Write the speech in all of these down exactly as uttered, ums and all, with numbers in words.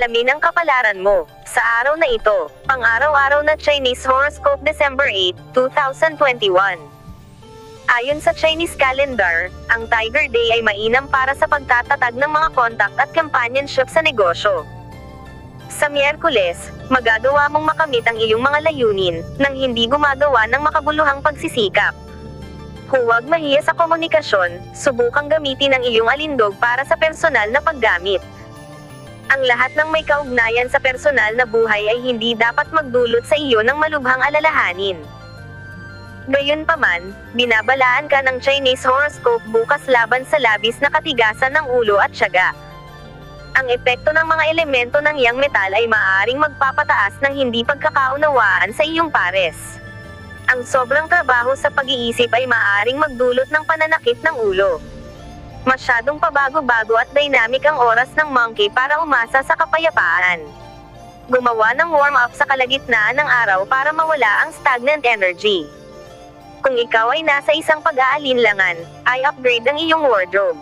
Alamin ang kapalaran mo sa araw na ito, pang-araw-araw na Chinese horoscope December eighth, two thousand twenty-one. Ayon sa Chinese calendar, ang Tiger Day ay mainam para sa pagtatatag ng mga contact at companionship sa negosyo. Sa Miyerkules, magagawa mong makamit ang iyong mga layunin nang hindi gumagawa ng makabuluhang pagsisikap. Huwag mahiya sa komunikasyon, subukang gamitin ang iyong alindog para sa personal na paggamit. Ang lahat ng may kaugnayan sa personal na buhay ay hindi dapat magdulot sa iyo ng malubhang alalahanin. Gayunpaman, binabalaan ka ng Chinese horoscope bukas laban sa labis na katigasan ng ulo at tiyaga. Ang epekto ng mga elemento ng yang metal ay maaaring magpapataas ng hindi pagkakaunawaan sa iyong pares. Ang sobrang trabaho sa pag-iisip ay maaaring magdulot ng pananakit ng ulo. Masyadong pabago-bago at dynamic ang oras ng monkey para umasa sa kapayapaan. Gumawa ng warm-up sa kalagitnaan ng araw para mawala ang stagnant energy. Kung ikaw ay nasa isang pag-aalinlangan, ay upgrade ang iyong wardrobe.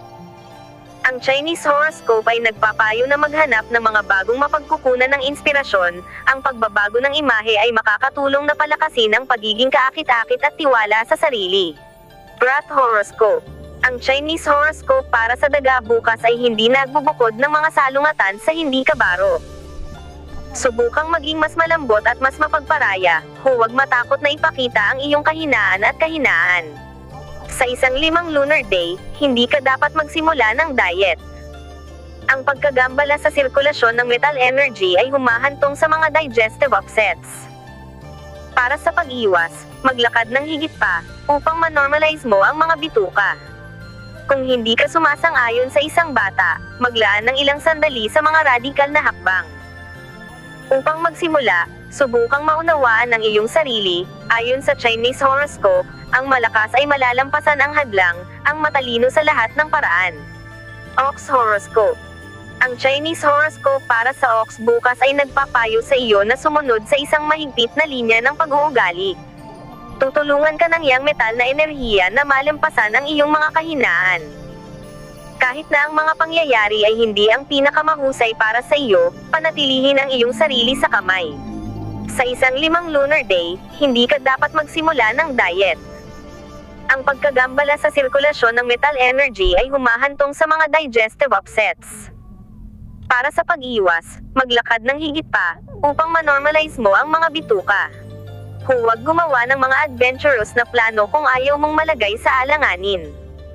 Ang Chinese horoscope ay nagpapayo na maghanap ng mga bagong mapagkukunan ng inspirasyon. Ang pagbabago ng imahe ay makakatulong na palakasin ang pagiging kaakit-akit at tiwala sa sarili. Rat horoscope. Ang Chinese horoscope para sa daga bukas ay hindi nagbubukod ng mga salungatan sa hindi kabaro. Subukang maging mas malambot at mas mapagparaya, huwag matakot na ipakita ang iyong kahinaan at kahinaan. Sa isang limang lunar day, hindi ka dapat magsimula ng diet. Ang pagkagambala sa sirkulasyon ng metal energy ay humahantong sa mga digestive upsets. Para sa pag-iwas, maglakad ng higit pa, upang ma-normalize mo ang mga bituka. Kung hindi ka sumasang-ayon sa isang bata, maglaan ng ilang sandali sa mga radikal na hakbang. Upang magsimula, subukang maunawaan ang iyong sarili. Ayon sa Chinese horoscope, ang malakas ay malalampasan ang hadlang, ang matalino sa lahat ng paraan. Ox horoscope. Ang Chinese horoscope para sa Ox bukas ay nagpapayo sa iyo na sumunod sa isang mahigpit na linya ng pag-uugali. Tutulungan ka ng yang metal na enerhiya na malampasan ang iyong mga kahinaan. Kahit na ang mga pangyayari ay hindi ang pinakamahusay para sa iyo, panatilihin ang iyong sarili sa kamay. Sa isang limang lunar day, hindi ka dapat magsimula ng diet. Ang pagkagambala sa sirkulasyon ng metal energy ay humahantong sa mga digestive upsets. Para sa pag-iwas, maglakad ng higit pa, upang ma-normalize mo ang mga bituka. Huwag gumawa ng mga adventurous na plano kung ayaw mong malagay sa alanganin.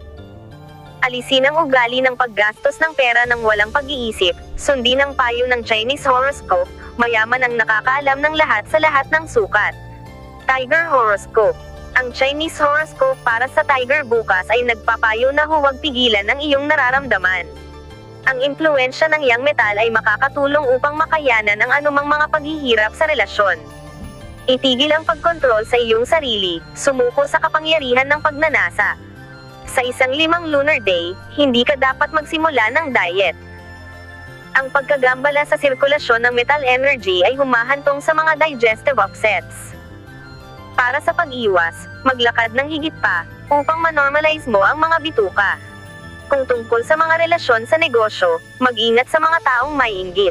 Alisin ang ugali ng paggastos ng pera ng walang pag-iisip, sundin ang payo ng Chinese horoscope, mayaman ang nakakaalam ng lahat sa lahat ng sukat. Tiger horoscope. Ang Chinese horoscope para sa Tiger bukas ay nagpapayo na huwag pigilan ang iyong nararamdaman. Ang impluensya ng yang metal ay makakatulong upang makayanan ang anumang mga paghihirap sa relasyon. Itigil ang pagkontrol sa iyong sarili, sumuko sa kapangyarihan ng pagnanasa. Sa isang limang lunar day, hindi ka dapat magsimula ng diet. Ang pagkagambala sa sirkulasyon ng metal energy ay humahantong sa mga digestive upsets. Para sa pag-iwas, maglakad ng higit pa, upang ma-normalize mo ang mga bituka. Kung tungkol sa mga relasyon sa negosyo, mag-ingat sa mga taong may inggit.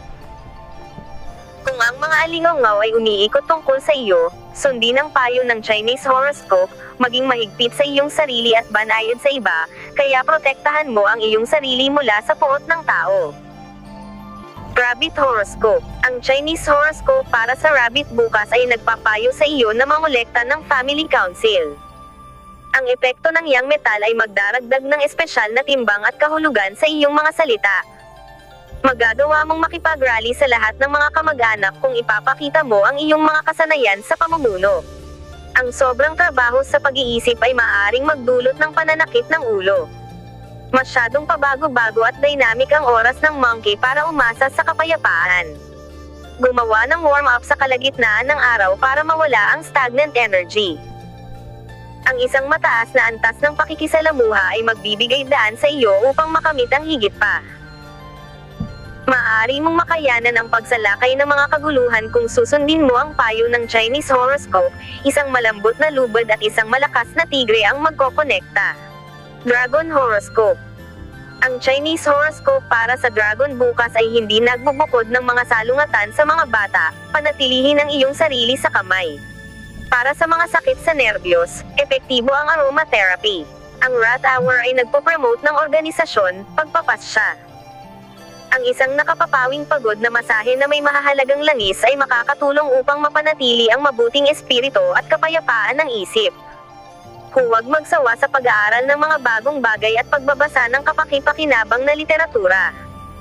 Kung ang mga alingaw ay umiikot tungkol sa iyo, sundin ang payo ng Chinese horoscope, maging mahigpit sa iyong sarili at banayad sa iba, kaya protektahan mo ang iyong sarili mula sa puot ng tao. Rabbit horoscope. Ang Chinese horoscope para sa Rabbit bukas ay nagpapayo sa iyo na mangolekta ng family council. Ang epekto ng yang metal ay magdaragdag ng espesyal na timbang at kahulugan sa iyong mga salita. Magagawa mong makipag-rally sa lahat ng mga kamag-anak kung ipapakita mo ang iyong mga kasanayan sa pamumuno. Ang sobrang trabaho sa pag-iisip ay maaaring magdulot ng pananakit ng ulo. Masyadong pabago-bago at dynamic ang oras ng monkey para umasa sa kapayapaan. Gumawa ng warm-up sa kalagitnaan ng araw para mawala ang stagnant energy. Ang isang mataas na antas ng pakikisalamuha ay magbibigay daan sa iyo upang makamit ang higit pa. Maaari mong makayanan ang pagsalakay ng mga kaguluhan kung susundin mo ang payo ng Chinese horoscope, isang malambot na lubad at isang malakas na tigre ang magkokonekta. Dragon horoscope. Ang Chinese horoscope para sa Dragon bukas ay hindi nagbubukod ng mga salungatan sa mga bata, panatilihin ang iyong sarili sa kamay. Para sa mga sakit sa nerbiyos, epektibo ang aromatherapy. Ang Rat Hour ay nagpo-promote ng organisasyon, pagpapasya. Ang isang nakapapawing pagod na masahe na may mahahalagang langis ay makakatulong upang mapanatili ang mabuting espiritu at kapayapaan ng isip. Huwag magsawa sa pag-aaral ng mga bagong bagay at pagbabasa ng kapaki-pakinabang na literatura.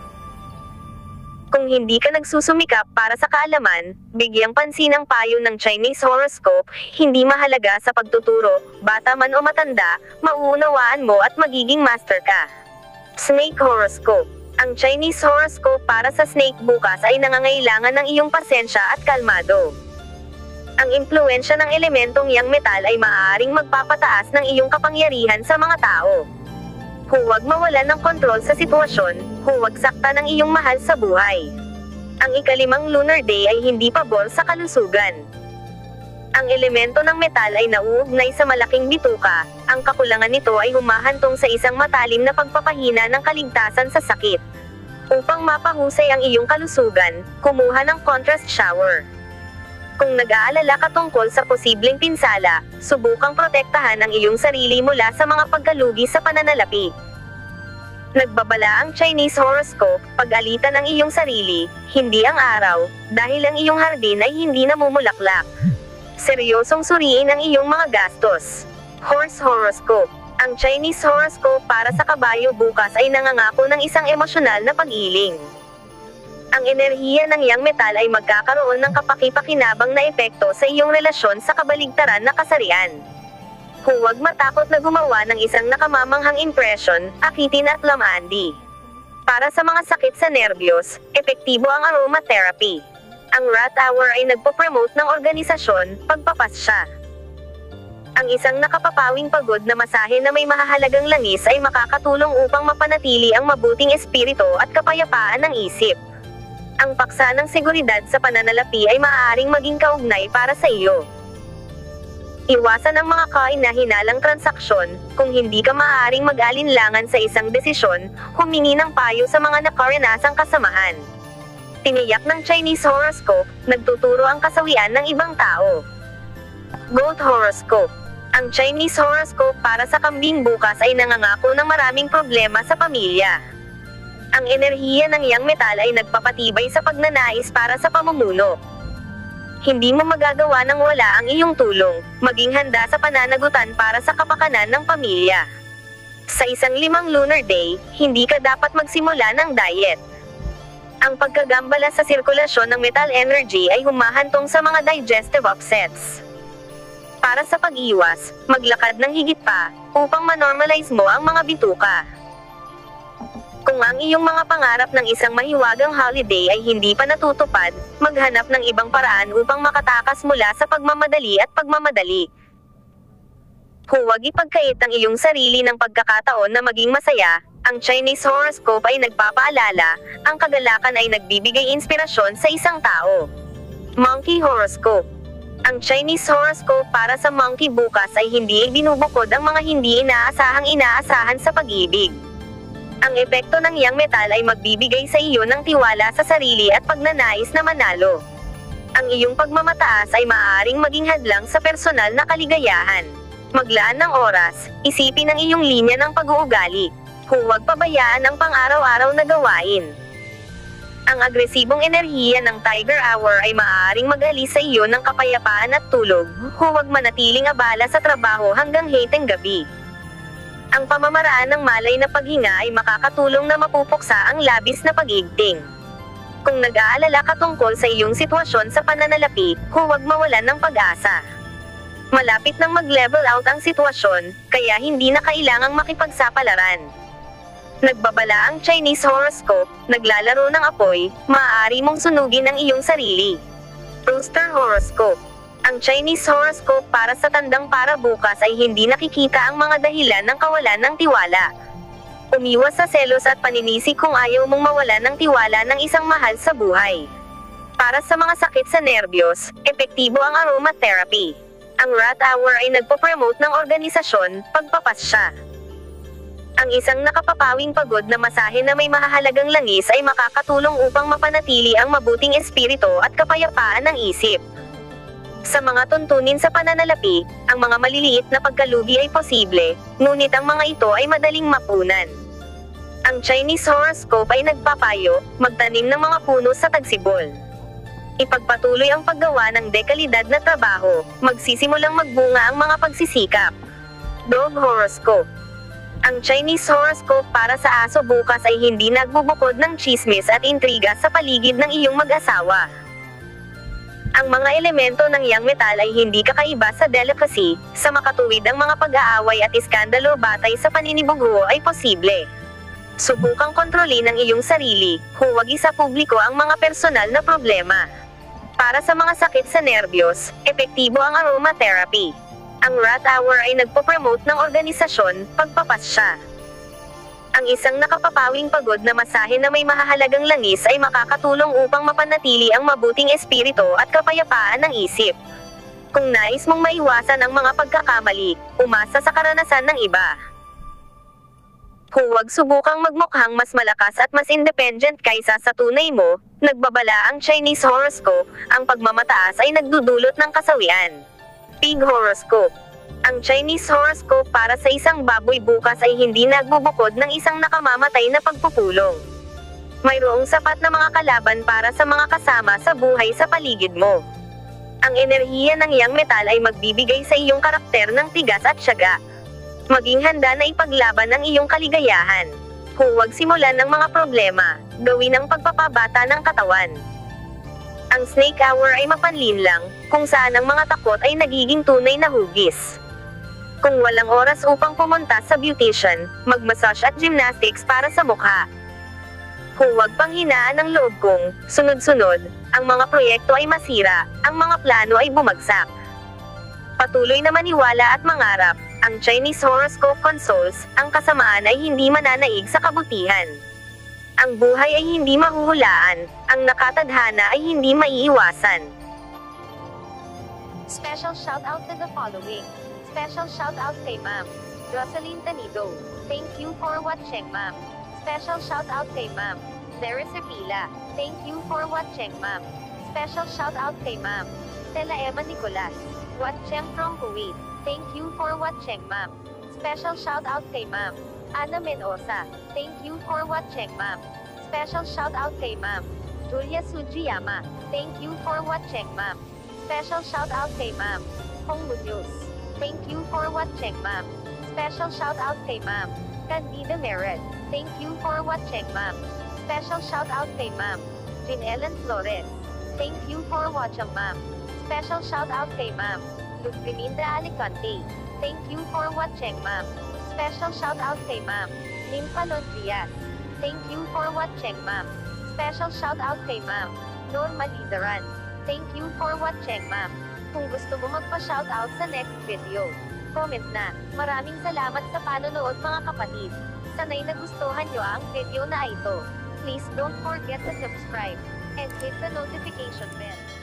Kung hindi ka nagsusumikap para sa kaalaman, bigyang pansin ang payo ng Chinese horoscope, hindi mahalaga sa pagtuturo, bata man o matanda, mauunawaan mo at magiging master ka. Snake horoscope. Ang Chinese horoscope para sa snake bukas ay nangangailangan ng iyong pasensya at kalmado. Ang impluwensya ng elementong yang metal ay maaaring magpapataas ng iyong kapangyarihan sa mga tao. Huwag mawalan ng kontrol sa sitwasyon, huwag sakta ng iyong mahal sa buhay. Ang ikalimang lunar day ay hindi pabor sa kalusugan. Ang elemento ng metal ay nauugnay sa malaking bituka, ang kakulangan nito ay humahantong sa isang matalim na pagpapahina ng kaligtasan sa sakit. Upang mapahusay ang iyong kalusugan, kumuha ng contrast shower. Kung nag-aalala ka tungkol sa posibleng pinsala, subukang protektahan ang iyong sarili mula sa mga pagkalugi sa pananalapi. Nagbabala ang Chinese horoscope, pag-alitan ang iyong sarili, hindi ang araw, dahil ang iyong hardin ay hindi namumulaklak. Seryosong suriin ang iyong mga gastos. Horse horoscope. Ang Chinese horoscope para sa kabayo bukas ay nangangako ng isang emosyonal na pag-iling. Ang enerhiya ng yang metal ay magkakaroon ng kapaki-pakinabang na epekto sa iyong relasyon sa kabaligtaran na kasarian. Huwag matakot na gumawa ng isang nakamamanghang impression, akitin at lamandi. Para sa mga sakit sa nerbiyos, epektibo ang aromatherapy. Ang Rat Hour ay nagpo-promote ng organisasyon, pagpapasya. Ang isang nakapapawing pagod na masahe na may mahahalagang langis ay makakatulong upang mapanatili ang mabuting espiritu at kapayapaan ng isip. Ang paksa ng seguridad sa pananalapi ay maaaring maging kaugnay para sa iyo. Iwasan ang mga kahinahinalang transaksyon, kung hindi ka maaaring mag-alinlangan sa isang desisyon, humingi ng payo sa mga nakaranasang kasamahan. Tiniyak ng Chinese horoscope, nagtuturo ang kasawian ng ibang tao. Goat horoscope. Ang Chinese horoscope para sa kambing bukas ay nangangako ng maraming problema sa pamilya. Ang enerhiya ng yang metal ay nagpapatibay sa pagnanais para sa pamumuno. Hindi mo magagawa ng wala ang iyong tulong, maging handa sa pananagutan para sa kapakanan ng pamilya. Sa isang limang lunar day, hindi ka dapat magsimula ng diet. Ang pagkagambala sa sirkulasyon ng metal energy ay humahantong sa mga digestive upsets. Para sa pag-iwas, maglakad ng higit pa, upang manormalize mo ang mga bituka. Kung ang iyong mga pangarap ng isang mahiwagang holiday ay hindi pa natutupad, maghanap ng ibang paraan upang makatakas mula sa pagmamadali at pagmamadali. Huwag ipagkait ang iyong sarili ng pagkakataon na maging masaya. Ang Chinese horoscope ay nagpapaalala, ang kagalakan ay nagbibigay inspirasyon sa isang tao. Monkey horoscope. Ang Chinese horoscope para sa monkey bukas ay hindi ibinubukod ang mga hindi inaasahang inaasahan sa pag-ibig. Ang epekto ng yang metal ay magbibigay sa iyo ng tiwala sa sarili at pagnanais na manalo. Ang iyong pagmamataas ay maaaring maging hadlang sa personal na kaligayahan. Maglaan ng oras, isipin ang iyong linya ng pag-uugali. Huwag pabayaan ang pang-araw-araw na gawain. Ang agresibong enerhiya ng Tiger Hour ay maaaring mag-alis sa iyo ng kapayapaan at tulog. Huwag manatiling abala sa trabaho hanggang hiteng gabi. Ang pamamaraan ng malay na paghinga ay makakatulong na mapupuksa ang labis na pag-igting. Kung nag-aalala ka tungkol sa iyong sitwasyon sa pananalapi, huwag mawalan ng pag-asa. Malapit nang mag-level out ang sitwasyon, kaya hindi na kailangang makipagsapalaran. Nagbabala ang Chinese horoscope, naglalaro ng apoy, maaari mong sunugin ang iyong sarili. Rooster horoscope. Ang Chinese horoscope para sa tandang para bukas ay hindi nakikita ang mga dahilan ng kawalan ng tiwala. Umiwas sa selos at paninisi kung ayaw mong mawalan ng tiwala ng isang mahal sa buhay. Para sa mga sakit sa nerbiyos, epektibo ang aromatherapy. Ang Rat Hour ay nagpo-promote ng organisasyon, pagpapasya. Ang isang nakapapawing pagod na masahe na may mahahalagang langis ay makakatulong upang mapanatili ang mabuting espiritu at kapayapaan ng isip. Sa mga tuntunin sa pananalapi, ang mga maliliit na pagkalugi ay posible, ngunit ang mga ito ay madaling mapunan. Ang Chinese horoscope ay nagpapayo, magtanim ng mga puno sa tagsibol. Ipagpatuloy ang paggawa ng dekalidad na trabaho, magsisimulang magbunga ang mga pagsisikap. Dog horoscope. Ang Chinese horoscope para sa aso bukas ay hindi nagbubukod ng chismis at intriga sa paligid ng iyong mag-asawa. Ang mga elemento ng yang metal ay hindi kakaiba sa delicacy, sa makatuwid ang mga pag-aaway at iskandalo batay sa paninibugho ay posible. Subukang kontrolin ang iyong sarili, huwag isa publiko ang mga personal na problema. Para sa mga sakit sa nerbiyos, epektibo ang aromatherapy. Ang Rat Hour ay nagpo-promote ng organisasyon, pagpapasya. Ang isang nakapapawing pagod na masahe na may mahahalagang langis ay makakatulong upang mapanatili ang mabuting espiritu at kapayapaan ng isip. Kung nais mong maiwasan ang mga pagkakamali, umasa sa karanasan ng iba. Huwag subukang magmukhang mas malakas at mas independent kaysa sa tunay mo, nagbabala ang Chinese horoscope, ang pagmamataas ay nagdudulot ng kasawian. Pig horoscope. Ang Chinese horoscope para sa isang baboy bukas ay hindi nagbubukod ng isang nakamamatay na pagpupulong. Mayroong sapat na mga kalaban para sa mga kasama sa buhay sa paligid mo. Ang enerhiya ng yang metal ay magbibigay sa iyong karakter ng tigas at tiyaga. Maging handa na ipaglaban ang iyong kaligayahan. Huwag simulan ng mga problema, gawin ang pagpapabata ng katawan. Ang snake hour ay mapanlinlang, kung saan ang mga takot ay nagiging tunay na hugis. Kung walang oras upang pumunta sa beautician, mag-massage at gymnastics para sa mukha. Huwag panghinaan ang loob kung, sunod-sunod, ang mga proyekto ay masira, ang mga plano ay bumagsak. Patuloy na maniwala at mangarap, ang Chinese horoscope consoles, ang kasamaan ay hindi mananaig sa kabutihan. Ang buhay ay hindi mahuhulaan, ang nakatadhana ay hindi maiiwasan. Special shout out to the following. Special shout out kay Ma'am Jocelyn Tanido. Thank you for watching, Ma'am. Special shout out kay Ma'am Darius Pila. Thank you for watching, Ma'am. Special shout out kay Ma'am Stella Emma Nicolas. Watching from Kuwait. Thank you for watching, Ma'am. Special shout out kay Ma'am Ana Menosa. Thank you for watching, Ma'am. Special shout out kay Ma'am Julia Sujiyama. Thank you for watching, Ma'am. Special shout out kay Ma'am Hong Munoz. Thank you for watching, Ma'am. Special shout out kay Ma'am Candida Mered. Thank you for watching, Ma'am. Special shout out kay Ma'am Jean Ellen Flores. Thank you for watching, Ma'am. Special shout out kay Ma'am Lugriminda Alicante. Thank you for watching, Ma'am. Special shout out kay Ma'am Nimpa Londrias. Thank you for watching, Ma'am. Special shout out kay Ma'am Norma Lidaran. Thank you for watching, Ma'am. Kung gusto mo magpa-shoutout sa next video, comment na. Maraming salamat sa panonood mga kapatid. Sana'y nagustuhan nyo ang video na ito. Please don't forget to subscribe and hit the notification bell.